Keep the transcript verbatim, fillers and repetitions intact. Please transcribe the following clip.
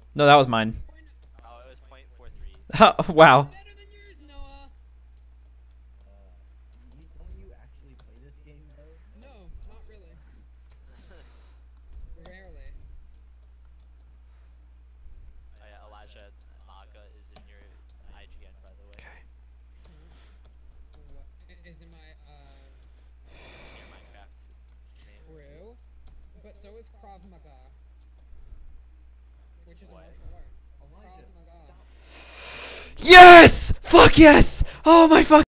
No, that was mine. Oh, it was point four three. Wow. Better than yours, Noah. Uh, you, don't you actually play this game though? No, not really. Rarely. Oh yeah, Elijah Maka is in your I G N, by the way. Okay. What is in my uh It's in your Minecraft name. true? But so is Krav Maga, which is a What? martial art. Krav Elijah, Maga. stop. Yes! Fuck yes! Oh my fuck.